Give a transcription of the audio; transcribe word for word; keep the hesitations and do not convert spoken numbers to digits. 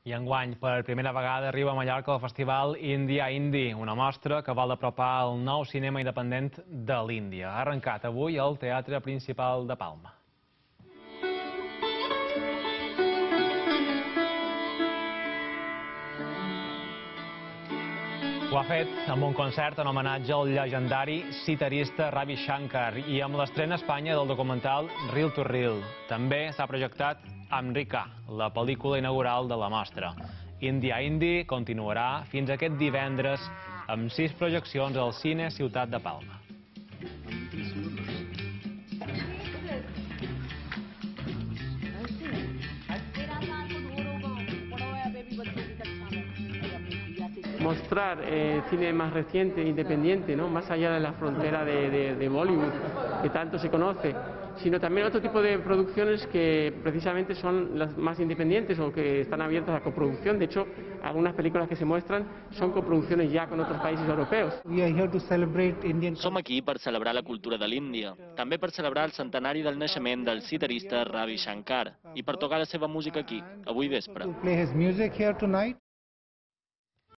I enguany, per primera vegada, arriba a Mallorca el festival India Indie, una mostra que vol apropar el nou cinema independent de l'Índia. Ha arrencat avui al Teatre Principal de Palma. Ho ha fet amb un concert en homenatge al llegendari sitarista Ravi Shankar i amb l'estrena a Espanya del documental Reel to Reel. També s'ha projectat Amrika, la pel·lícula inaugural de la mostra. India Indie continuarà fins aquest divendres amb sis projeccions al Cine Ciutat de Palma. Mostrar eh, cine más reciente, independiente, ¿no? Más allá de la frontera de, de, de Bollywood, que tanto se conoce, sino también otro tipo de producciones que precisamente son las más independientes o que están abiertas a coproducción. De hecho, algunas películas que se muestran son coproducciones ya con otros países europeos. Som aquí per celebrar la cultura de l'Índia, també per celebrar el centenari del naixement del sitarista Ravi Shankar i per tocar la seva música aquí, avui vespre.